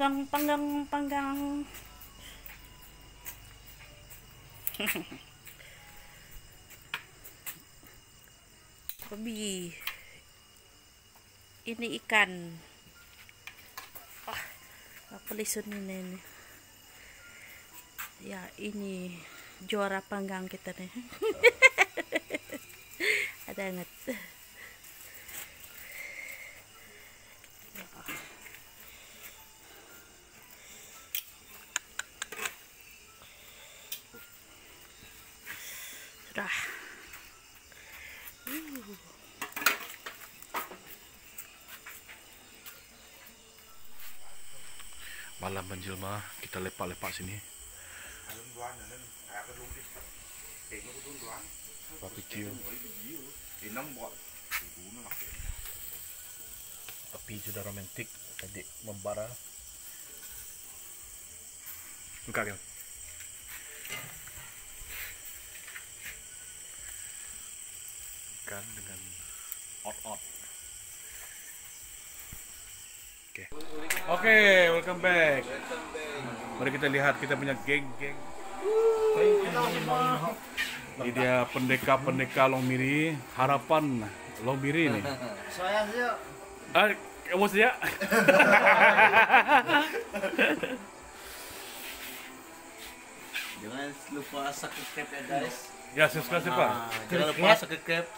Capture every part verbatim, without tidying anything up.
panggang panggang panggang. Babi. Ini ikan. Ah, apa lisun ini? Ya, ini juara panggang kita nih. Ada banget. Sudah. Uh. Malam menjelma, kita lepak-lepak sini. Barbecue. Api sudah romantik, tadi membara. Enggak kan? Ikan dengan out-out. Oke, okay. Oke, okay, welcome back. Mari kita lihat kita punya geng-geng. Ini dia pendeka-pendeka Longmiri, harapan Longmiri nih. Saya sih. Ah, kamu sih ya? Jangan lupa subscribe ya guys. Ya, subscribe sih Pak. Jangan lupa subscribe.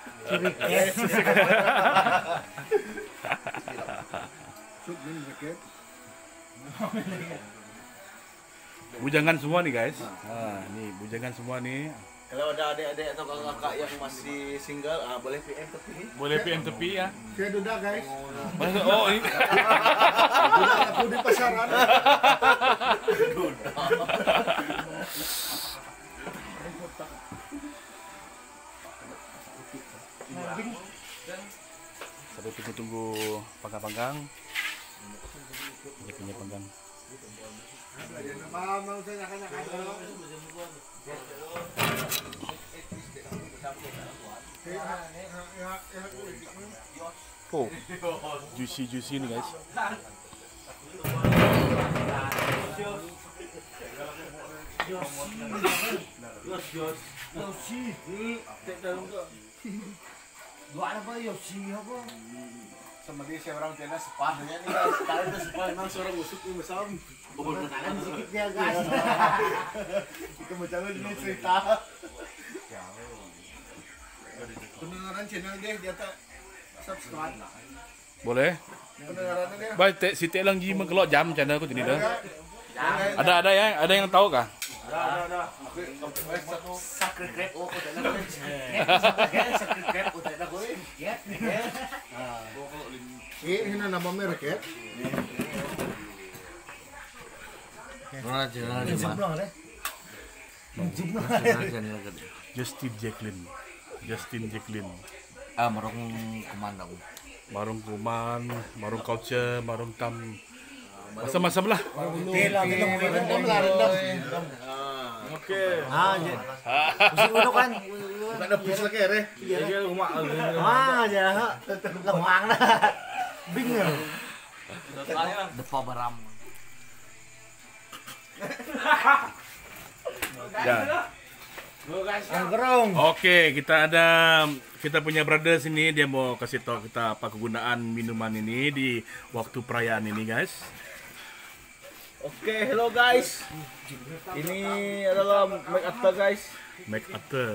Bujangan semua nih guys. Nah, nih bujangan semua nih. Kalau ada adik-adik atau kakak yang masih single, ah, boleh P M tepi. Boleh P M tepi ya. Saya duda guys. Masuk, oh ini. Duda aku di pasaran. Duda. Sampai tunggu-tunggu panggang-panggang. Dia punya panggang. Mamang saya nyakan-nyakan. Oh, juicy-juicy nih guys. Dua apa Yoshi apa? Sama dia saya orang Cina sepahnya nih guys. Sekarang itu sepah memang suara busuk nih besar. Bobot makanan sedikit dia guys. Kita mau jalan ini cerita. Pendengaran channel dia dia tak subscribe. Boleh? Pendengarannya dia. Baik, si Teh lang jima kelok jam channel aku ini dah. Ada ada yang ada yang tahu kah? Ada ada. Subscribe oh udah nak. Subscribe udah nak gue. Ya. Ini hina nama merek ya. Mana channel ni mana? Justin Jacqueline. Justin Jacqueline. Ah, marung kumandang. Marung Kuman, Marung Culture, Marung Tam. Macam-macam lah. Tela rendam lah rendam. Oke. Ah, je. Pusing udah kan. Tak ada pus lagi re. Iya, rumah. Ah, aja. Lemang lah. Bingung. Depa baram. Ya. Anggerong. Oke, kita ada kita punya brother sini, dia mau kasih tahu kita apa kegunaan minuman ini di waktu perayaan ini, guys. Oke, hello guys. Ini adalah make up guys. Make up.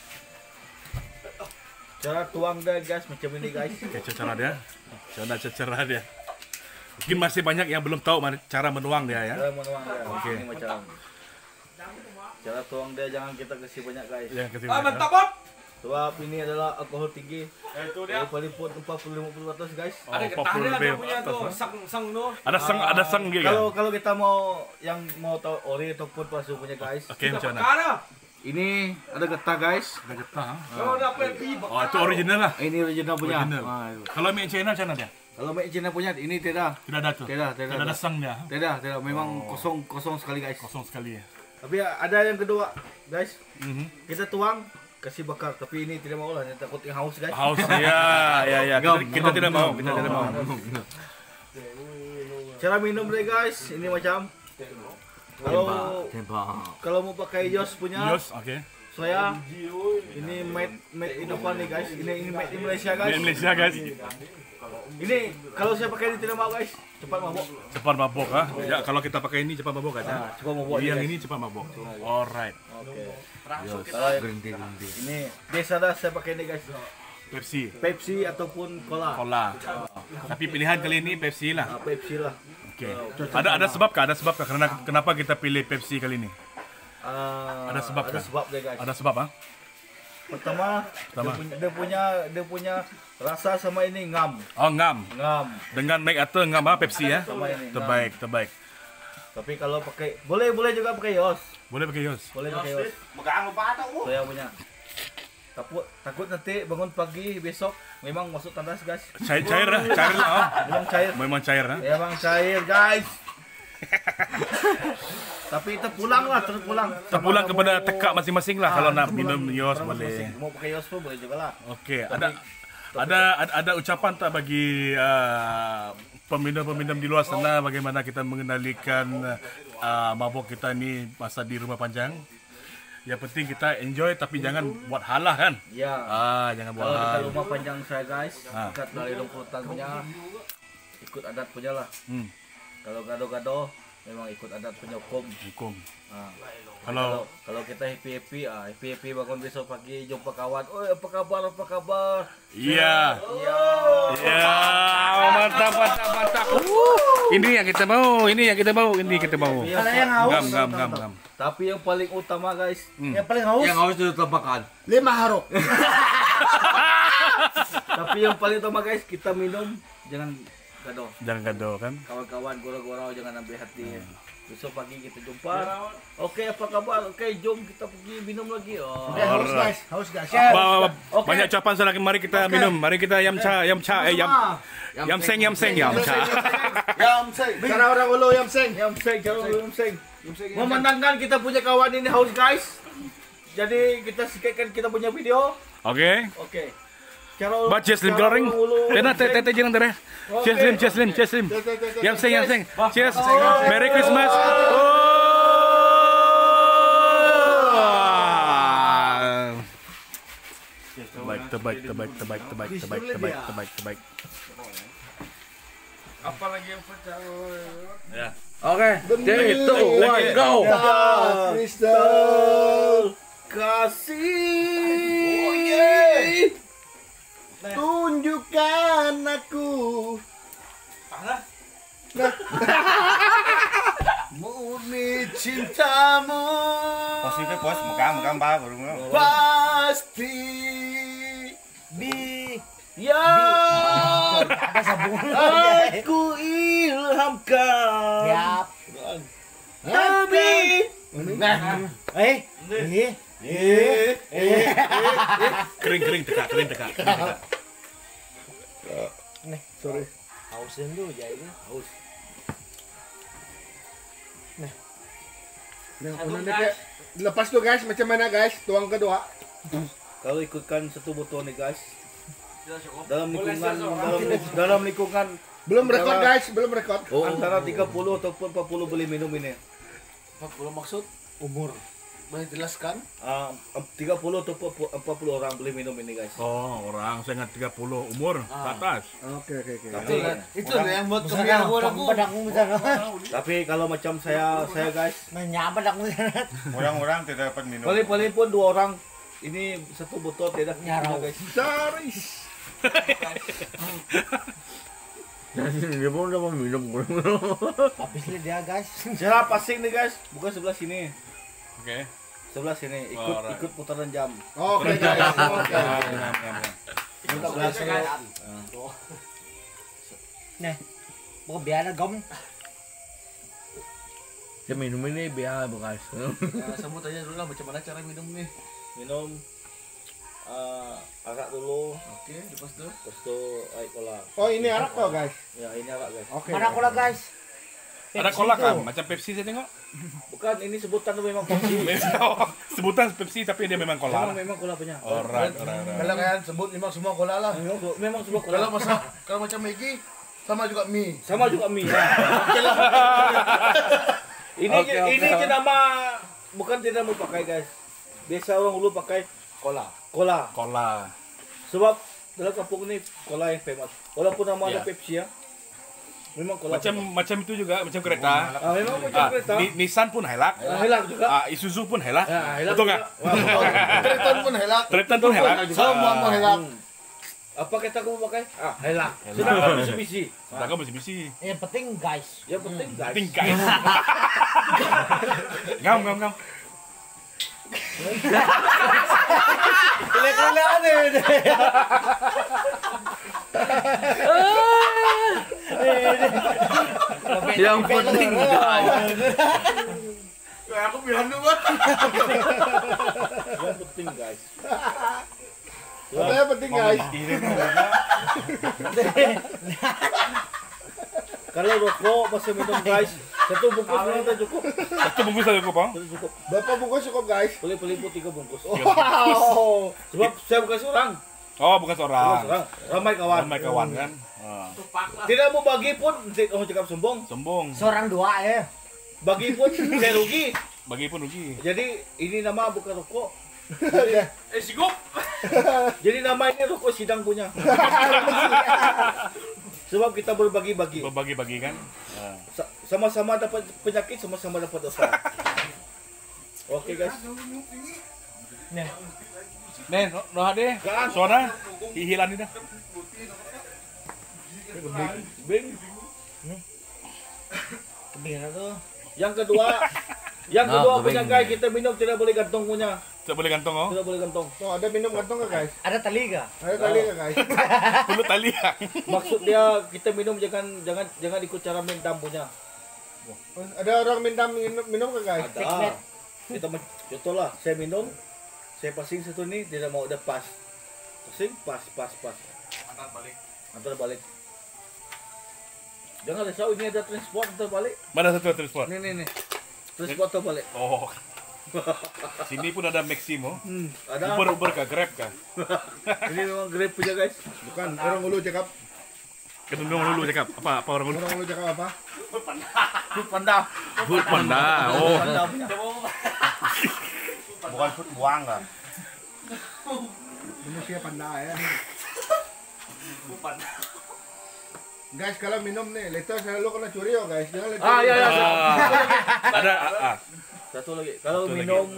Cara tuang deh guys macam ini guys. Kayak cara dia. Cara cara dia. Mungkin masih banyak yang belum tahu cara menuang dia ya. Cara menuang dia. Oke. Ini macam. Cara tuang dia jangan kita kasih banyak guys. Yang kasih Ah, banyak. mantap, Bob. Sebab ini adalah alkohol tinggi. Itu dia. Paling pun empat puluh lima puluh ratus guys. Oh, Ada empat getah puluh dia lebih ada punya atas, tuh, ha? sang sang tuh. Ada sang ada sang gitu kan? Kalau kalau kita mau yang mau tahu ori ataupun palsu punya guys. Oke, macam mana? Cara. Ini ada getah guys. Ada getah. ha? Kalau dapat pi. Oh, itu original lah. Ini original punya. Original. Ah, itu. Kalau made in China macam mana dia? Kalau make Cina punya ini tidak. Tidak ada tuh. Tidak, tidak Tidak ada ada. sang dia. Tidak, tidak. Memang Oh. kosong kosong sekali guys. Kosong sekali ya. Tapi ada yang kedua guys. Mhm. Kita tuang kasih bakar tapi ini tidak mau lah takut yang haus guys. Haus ya, ya ya. Kita, Ngom, kita ngom, tidak mau, ngom, kita ngom, tidak mau. ngom, ngom. Cara minum deh guys, ini macam kalau kalau mau pakai Yos punya, Yos, oke. saya ini made made in apa nih guys? Ini ini made in Malaysia guys. Di Malaysia guys. Ini kalau saya pakai ini tidak mau guys, cepat mabuk. Cepat mabok ah. Ya kalau kita pakai ini cepat mabok aja. Nah, cepat mabuk. Yang guys. ini cepat mabok. Alright. Oke. Kalau ini biasa dah saya pakai ini guys. Pepsi, Pepsi ataupun cola. cola. Tapi pilihan kali ini Pepsi lah. Nah, Pepsi lah. Oke. Ada ada sebab kah? Ada sebab kah? Karena kenapa kita pilih Pepsi kali ini? Uh, Ada sebab ada kah? sebab deh guys. Ada sebab ah? Pertama, Pertama. Dia, punya, dia punya dia punya rasa sama ini ngam, Oh ngam. ngam. Dengan make atau ngam ah Pepsi ya? Sama ini, Terbaik, terbaik. Tapi kalau pakai boleh boleh juga pakai Yos. Boleh pakai Yos. Boleh pakai Yos. Megang apa tau? Saya punya. Takut takut nanti bangun pagi besok memang masuk tandas guys. Cair cair lah, cair lah. Oh. Memang cair. Memang cair ah. Memang cair guys. Tapi terpulang lah, terpulang. Terpulang kepada tekak masing-masing lah kalau nak minum Yos Orang boleh. masing-masing. Mau pakai Yos pun boleh juga lah. Okey, ada ada ada, ada ucapan tak bagi uh, peminum-peminum di luar sana bagaimana kita mengendalikan uh, mabuk kita ni masa di rumah panjang? Yang penting kita enjoy tapi jangan buat halah kan? Ya. Ah, jangan buat Kalau kita hal. rumah panjang saya guys, Ah. ikat dari lumputan punya, ikut adat punya lah. Hmm, Kalau gado-gado memang ikut adat punya hukum. hukum. Ah. Kalau Kalau kalau kita happy happy, ah happy happy bangun besok pagi jumpa kawan, oh apa kabar apa kabar? iya. Iya. Ya, mantap mantap mantap. Uh, ini yang kita mau, ini yang kita mau, ini kita mau. Ada yang haus. Ngam ngam ngam ngam. Tapi yang paling utama guys, Hmm. yang paling haus. Yang harus ditebakan. Lima haruk. Tapi yang paling utama guys, kita minum jangan gado. Jangan gaduh kan? Kawan-kawan gurau-gurau jangan ambil hati. Besok pagi kita jumpa. Oke, apa kabar? Oke, jom kita pergi minum lagi. Oh. Haus guys, haus guys. Ba- ba- Oke. Banyak ucapan salah. Mari kita minum. Mari kita yam cha, yam cha, eh, yam yam seng, yam seng, yam cha. Yam seng. Cara orang ulu yam seng. Yam seng, jangan yam seng. Memandangkan kita punya kawan ini haus guys. Jadi kita sikitkan kita punya video. Oke. Oke. Cara Ba cheers lim cara gloring. ulu- Tena tete tete jangan tere. Cheers lim, cheers lim, cheers lim. Yam seng, yam seng. Cheers. Merry Christmas. Oh. Terbaik, terbaik, terbaik, terbaik, terbaik, terbaik, terbaik, terbaik, terbaik. Apalagi yang pecah. Ya. Oke. three, two, one, go. Kristal. Kasih. Tunjukkan aku. Murni cintamu. Positif bos, megang megang ba baru nggak? Pasti Yang aku ilhamkan. siap. Tapi Nah, eh, eh, eh, eh. Kering, kering, teka, kering, teka. Kering, teka. Nih, sorry. Hausin dulu ya ini. Haus. Nah. Nah, unang kayak lepas tuh guys, macam mana guys? Tuang kedua. kalau ikutkan satu botol nih guys, dalam lingkungan dalam, dalam lingkungan Belum rekod guys, belum rekod. antara tiga puluh ataupun empat puluh boleh minum ini. Belum maksud umur. Boleh jelaskan? Uh, tiga puluh atau empat puluh orang boleh minum ini guys. Oh, orang saya ingat tiga puluh umur ke atas. Oke, oke, oke. Tapi, Itu lah yang buat kebiasaan aku. tapi kalau macam saya saya guys, Orang-orang tidak dapat minum. paling-paling pun dua orang ini satu botol tidak nyarau guys. Saris. Dia pun udah mau minum. Habisnya dia guys. Cara passing nih guys, bukan sebelah sini, Oke. sebelah sini. Ikut Alright. ikut putaran jam. Oke guys. Oke. Minta gelas Nih, mau biar gom. Ya minum ini biar guys. Nah, sebut aja dulu lah macam mana cara minum nih. Minum uh, arak dulu, Oke, lepas tuh. terus tuh air cola. Oh, ini arak kok guys. Ya ini arak guys. Oke. Mana kola guys? Ada kolak kan? Macam Pepsi saya tengok. Bukan, ini sebutan tuh memang Pepsi. Sebutan Pepsi tapi dia memang Memang kolak. memang cola punya. Alright, alright, alright. Kalau kalian sebut memang semua cola lah. Memang, memang sebuah cola. Kalau masa kalau macam Maggi, Sama juga mie. Sama juga mie. Ya. ini Oke, oke. ini nama bukan tidak mau pakai guys. Biasa orang dulu pakai Cola. cola. Cola. Sebab dalam kampung ini cola yang famous. Walaupun nama ada Ya. Pepsi ya. Memang cola. Macam macam itu juga, macam kereta. Ah, memang macam Ah, kereta. Ni- Nissan pun Hilux. Ah, Hilux juga. Ah, Isuzu pun Hilux. Ya, Hilux Betul juga. nggak? Wah, betul. Triton pun helak. Triton pun Hilux. Semua mau helak. Hmm. Apa kita kamu pakai? Ah, Hilux. Sedangkan Mitsubishi. Sedangkan Mitsubishi. Yang penting guys. Yang penting guys. Penting guys. Ngam ngam ngam. Kelihatan deh. Yang penting Aku bilang dulu. Yang penting guys. Apa yang penting guys? Kalau rokok masih minum guys, satu bungkus nanti cukup. Satu bungkus saja kok, Bang. Satu cukup. Berapa bungkus cukup guys? Boleh peliput tiga bungkus. Wow. Sebab saya bukan seorang, Oh, bukan bukan seorang. seorang. Ramai kawan. Ramai kawan kan. Ah. Tidak mau bagi pun, tidak mau cakap sombong. Sombong. Seorang dua ya. Bagi pun saya rugi. Bagi pun rugi. Jadi ini nama bukan rokok. Eh, sigup. Jadi nama ini rokok sidang punya. Sebab kita berbagi-bagi. Berbagi-bagi kan. Ah. Sa- Sama-sama dapat penyakit, sama-sama dapat dosa. Oke guys. Nih. Nih, no, no hade. Suara hihilan ini dah. Bing. Kebingan tuh. Yang kedua, yang kedua punya guys, kita minum tidak boleh gantung punya. Tak boleh gantong oh. Tidak boleh gantung. Tuh ada minum kantong nggak guys? Ada tali enggak? Ada kali nggak guys? Perlu tali. Maksud dia kita minum jangan jangan jangan ikut cara minum punya. Ada orang minta minum minum nggak guys? Ada. Kita men- contoh lah, saya minum, saya pasing satu ni tidak mau ada pas. Pasing pas pas pas. Antar balik. Antar balik. Jangan risau, ini ada transport antar balik. Mana satu transport? Nih nih nih. Transport antar balik. Oh. Sini pun ada Maximo. Hmm, ada. Uber Uber kah, Grab kah? Ini memang Grab punya guys. Bukan orang ulu cakap. Ketemu dulu cakap. Apa apa orang dulu? Orang ulu cakap apa? Food Panda. Food Panda. Oh. Panda punya. Bukan food buang kan? Manusia panda ya. Guys kalau minum nih, liter selalu kena curi oh guys. Jangan liter. Ah ya ya. Ah. Ada ah, ah. Satu lagi. Kalau Satu minum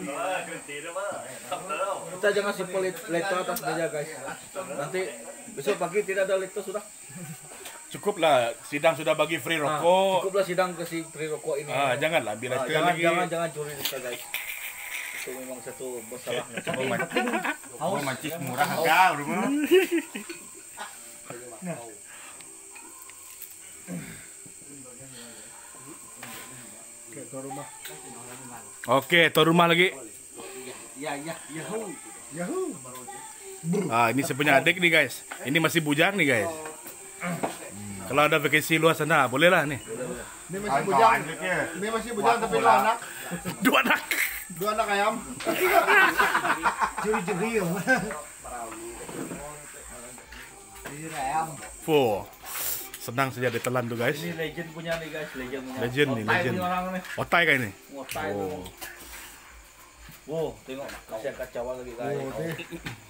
kita jangan simpel letter atas meja guys. Nanti besok pagi tidak ada letter sudah. Cukuplah sidang sudah bagi free Nah, rokok. cukuplah sidang kasih free rokok ini. Ah, janganlah ambil Ah, letter jangan lagi. jangan jangan curi letter guys. Itu memang satu masalah. Oh, mancis murah kau rumah. Oke, ke rumah. Oke, tuan rumah lagi. Ya ya ya. Yahoo. Ah, ini saya punya adik nih guys. Ini masih bujang nih guys. Kalau ada vacancy luar sana, bolehlah nih. Ini masih bujang. Ini masih bujang tapi dua anak. Dua anak. Dua anak ayam. Juri-juri yo. Juri ayam. Fuh. Senang saja ditelan tuh guys. Ini legend punya nih guys, legend punya. Legend nih, Otai legend. punya orang nih. Otai kayak ini. Otai. Oh. Wow, tengok kasih kacauan lagi guys. Oh, deh.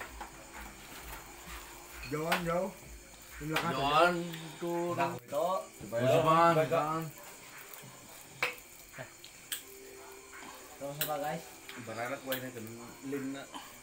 Jauhan jauh. Di belakang. Jangan tuh. Nah, itu. Bang, bang. Sama guys. Ibarat kue ini lin na.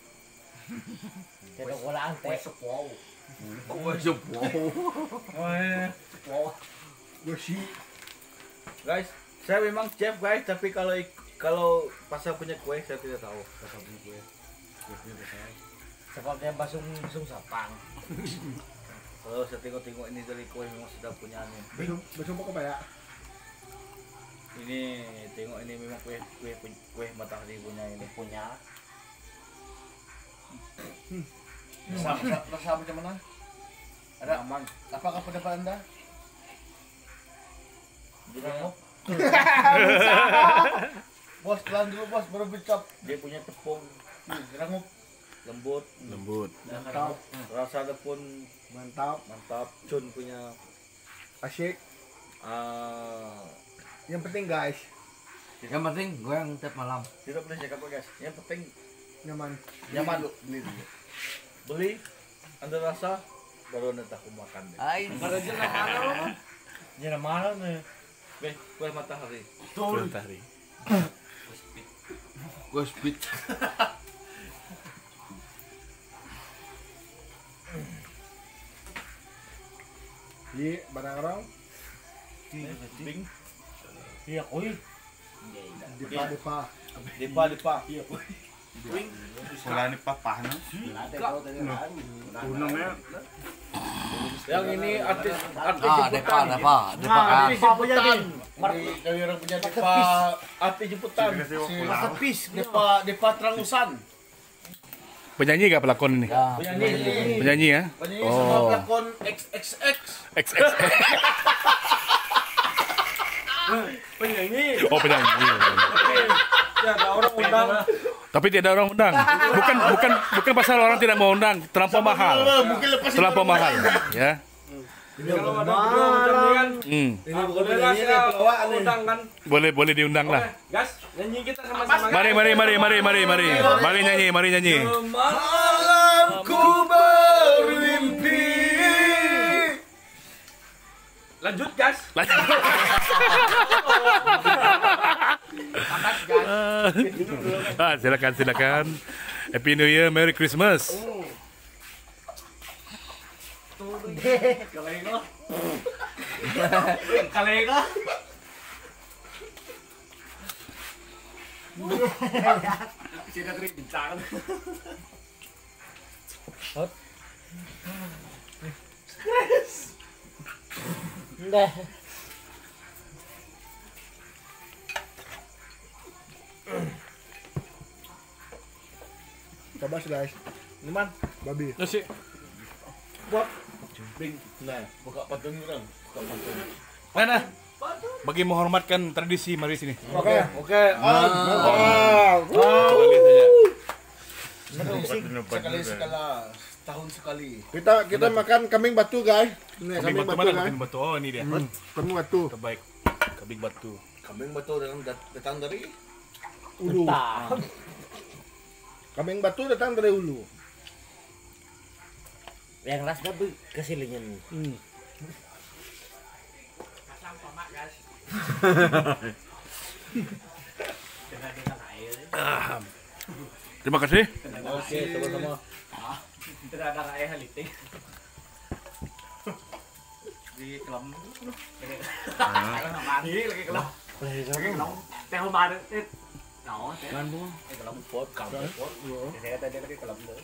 Kita kulang teh. Sepow. Oh iya. Gue sih. Guys, saya memang chef guys, tapi kalau kalau pasar punya kue saya tidak tahu pasar punya kue. Seperti basung basung sapang. Kalau saya tengok-tengok ini dari kue memang sudah punya nih. Besok besok apa ya? Ini tengok ini memang kue kue kue matahari punya ini punya. Rasa rasa macam mana? Ada aman. Apakah pendapat Anda? Jeruk. Bos, pelan dulu bos, baru bicap. Dia punya tepung Gerangup. lembut. Lembut. Mantap. Rasanya pun Mantap. mantap. Cun punya Asyik. Ah, Yang penting guys, Yang penting gue yang tiap malam. tidak boleh cakap apa guys. Yang penting nyaman. nyaman. Beli dulu. Beli, anda rasa, baru anda tak makan deh. Ay, Pada jenak mana? Jenak mana nih? Beh, kue matahari. Matahari. gue speed. Di barang orang, Bing. Iya, koi. depa depa. Dipa, dipa. Iya, koi. Wala ni papa no. Unangnya. Yang ini artis artis Ah, depa, depa, depa. Artis jemputan. Ini kami orang punya depa artis jemputan. Masterpiece, depa depa terangusan. Penyanyi gak pelakon ini? Penyanyi. Penyanyi ya? Penyanyi sama Oh. pelakon X X X. X X. Penyanyi. Oh penyanyi. Ya, ada orang undang. Tapi tidak orang undang. Bukan bukan bukan pasal orang tidak mau undang, terlampau mahal. Mungkin lepas Terlampau mahal, ya. Kalau ada video macam ni kan, Hmm. Ini bukan boleh lah penyanyi, ini saya pelawak nih. undang kan. Boleh boleh diundang lah. Gas, nyanyi kita sama-sama. Mari mari mari mari mari mari. Mari nyanyi, mari nyanyi. Malamku bermimpi. Lanjut gas. Ah, silakan silakan. Happy New Year, Merry Christmas. Kalengo. Kalengo. Sino tadi bintangan. Hot. Enggak. Coba guys, Teman, babi. Nasi. buat bing. Nah, buka patung orang. Buka patung. Mana? Bagi menghormatkan tradisi, mari sini. Oke, oke. Ah, Kembali saja. Sekali sekala, tahun sekali. Kita kita makan kambing batu guys. Ini Kambing kambing batu batu mana? guys. Kambing batu. Oh, ini dia. Hmm, Kambing batu. Terbaik. Kambing batu. Kambing betul datang datang dari Ulu. Kambing batu datang dari ulu. Yang rasnya tuh kesilingan. Hmm. Ah. Terima kasih. Oke, sama-sama. Tidak ada raya halitik. Di kelam. Ini lagi kelam. Lagi kelam. Teh lebar itu. Nó sẽ Kan bu. cái kelam pot, kelam pot. Saya tadi lagi kelam dulu.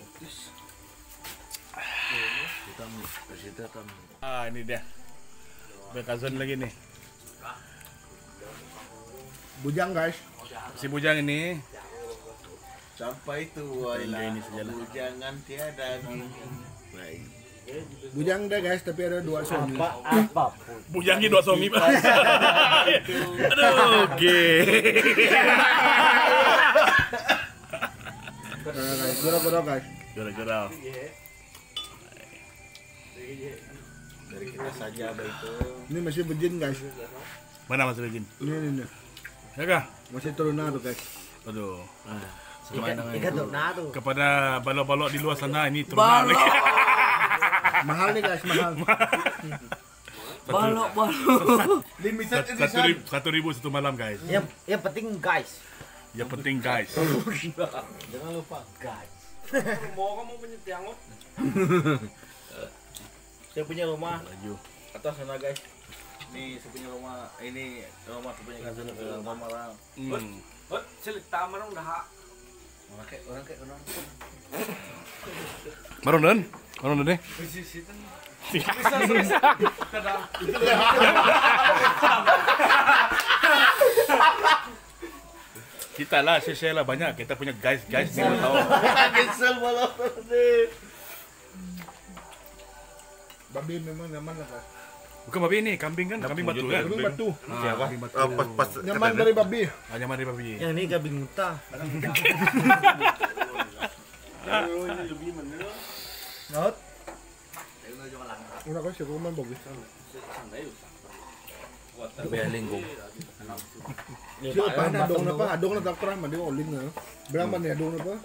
Ah, ini dia. Bekazon lagi nih. Bujang guys. Si bujang ini. sampai tua Ini ini sajalah. jangan tiada gini. Baik. Bujang deh guys, tapi ada dua suami. Apa apapun. Bujangnya dua suami, Pak. Aduh, oke. Nah, guys, gurau-gurau guys. Gara-gara. Dari kita saja begitu. Ini masih bejin guys. Mana Mas Rejin? Ini ini, ini. Ya kah? Masih turunan tuh guys. Aduh. Ikan ikan tuh nah tuh. Kepada balok-balok di luar sana ini turunan lagi. Mahal nih guys, mahal. Balok balok. Limited Satu edition. ribu, satu ribu satu malam guys. Yang yang penting guys. Yang penting guys. Jangan lupa. Guys. Mau kamu punya tiangot? Saya punya rumah Laju. atas sana guys. Ini saya punya rumah. Ini rumah saya punya kasih ke rumah marang. Hmm. Hot, cerita marang dah. Orang kayak orang kayak orang. Maronan? Maronan deh. Bisa bisa. Kita lah, share lah banyak. Kita punya guys guys ni tahu. Cancel malam ni. Babi memang nyaman lah guys. Bukan babi ini, kambing kan? Kambing batu kan? Kambing batu. Ah, kambing batu. pas pas Nyaman dari babi. Ah, nyaman dari babi. Yang ini kambing muta. Lebih mana? Not. Una ko si Roman bagus. Belinggong. Siya pa na adong na pa, adong na takra man di ko uling na. Bilang man ni adong na pa.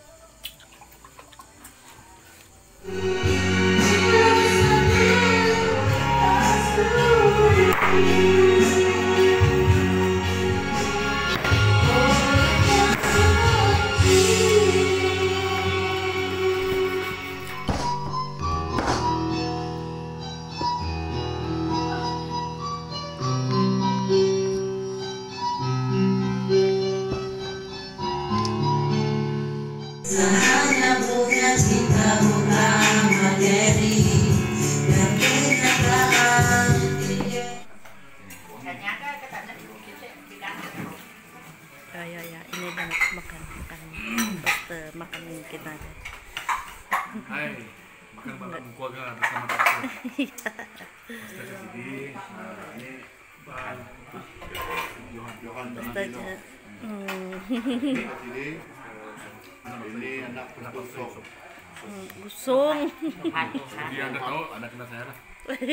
Ya, ya, ya. Ini banget makan, makan. Basta makan kita. Hai, makan banget keluarga bersama Pak. Basta ke sini. Nah, ini Bang Johan Johan Basta aja. Hmm. Sini. Ini anak penatusok. Hmm, Usung. Jadi Anda tahu anak kena saya lah.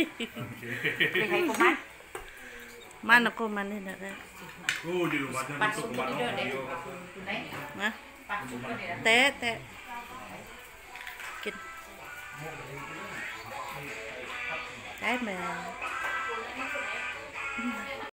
Mana ko man na ka? Oh, di rumahnya itu kemana? Hah? Te, te. Kit. Te, man.